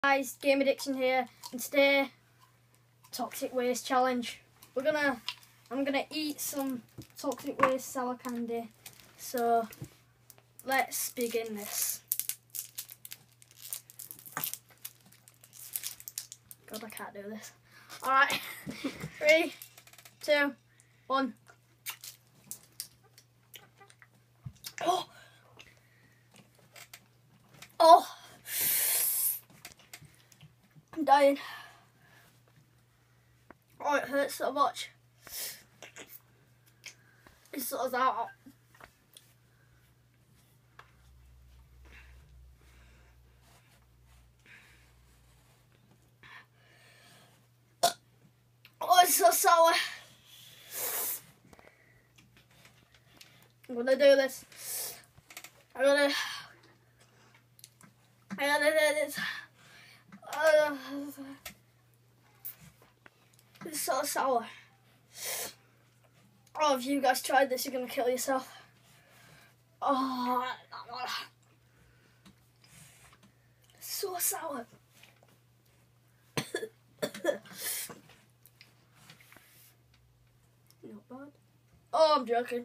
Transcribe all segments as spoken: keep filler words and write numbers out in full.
Guys, Gameaddictionn here, and today, toxic waste challenge. We're gonna, I'm gonna eat some toxic waste sour candy. So, let's begin this. God, I can't do this. All right, three, two, one. Oh, oh. I'm dying. Oh, it hurts so much. It's sort of out. Oh, it's so sour. I'm gonna do this. I'm gonna. I'm gonna do this. Uh, it's so sour. Oh, if you guys tried this, you're gonna kill yourself. Oh, it's so sour. Not bad. Oh, I'm joking.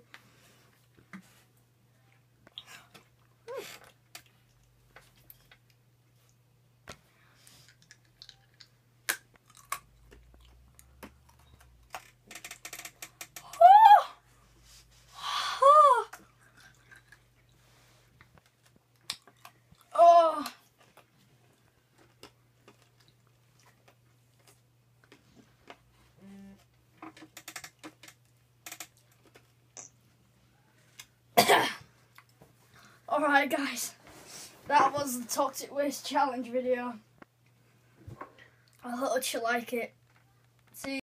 Alright guys, that was the toxic waste challenge video. I hope you like it. See you.